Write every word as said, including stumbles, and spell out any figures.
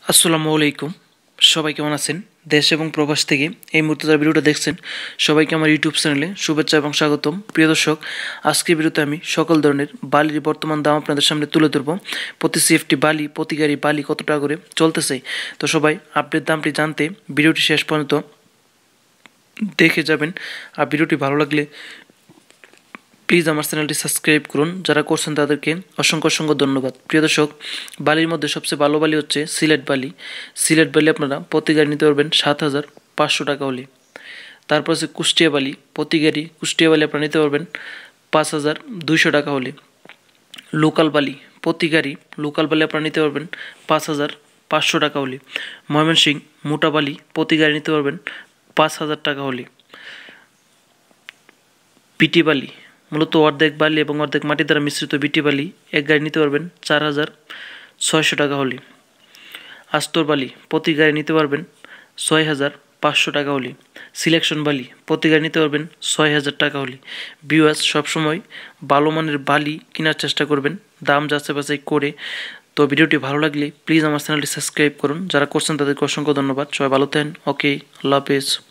আসসালামু আলাইকুম। সবাই কেমন আছেন? দেশ এবং প্রবাস থেকে এই মুহূর্তে যারা ভিডিওটা দেখছেন সবাইকে আমার ইউটিউব চ্যানেলে শুভেচ্ছা এবং স্বাগতম। প্রিয় দর্শক, আজকের ভিডিওতে আমি সকল ধরনের বালির বর্তমান দাম আপনাদের সামনে তুলে ধরবো। প্রতি সিএফটি বালি, প্রতি গাড়ি বালি কত টাকা করে চলতেছে, তো সবাই আপডেট দামটি জানতে ভিডিওটি শেষ পর্যন্ত দেখে যাবেন। আর ভিডিওটি ভালো লাগলে প্লিজ আমার চ্যানেলটি সাবস্ক্রাইব করুন। যারা করছেন তাদেরকে অসংখ্য অসংখ্য ধন্যবাদ। প্রিয় দর্শক, বালির মধ্যে সবচেয়ে ভালো বালি হচ্ছে সিলেট বালি। সিলেট বালি আপনারা প্রতি গাড়ি নিতে পারবেন সাত হাজার পাঁচশো টাকা হলে। তারপর আছে কুষ্টিয়া বালি, প্রতি গাড়ি কুষ্টিয়া বালি আপনারা নিতে পারবেন পাঁচ হাজার দুইশো টাকা হলে। লোকাল বালি, প্রতি গাড়ি লোকাল বালি আপনারা নিতে পারবেন পাঁচ হাজার পাঁচশো টাকা হলে। ময়মনসিংহ মোটা বালি, প্রতি গাড়ি নিতে পারবেন পাঁচ হাজার টাকা হলে। পিটি বালি, মূলত অর্ধেক বালি এবং অর্ধেক মাটি দ্বারা মিশ্রিত বিটি বালি এক গাড়ি নিতে পারবেন চার হাজার ছয়শো টাকা হলে। আস্তর বালি, প্রতি গাড়ি নিতে পারবেন ছয় হাজার পাঁচশো টাকা হলে। সিলেকশন বালি, প্রতি গাড়ি নিতে পারবেন ছয় হাজার টাকা হলে। ভিউয়ার্স, সবসময় ভালো মানের বালি কেনার চেষ্টা করবেন, দাম যাচাই বাছাই করে। তো ভিডিওটি ভালো লাগলে প্লিজ আমার চ্যানেলটি সাবস্ক্রাইব করুন। যারা করছেন তাদেরকে অসংখ্য ধন্যবাদ। সবাই ভালো থাকেন। ওকে, আল্লাহ হাফেজ।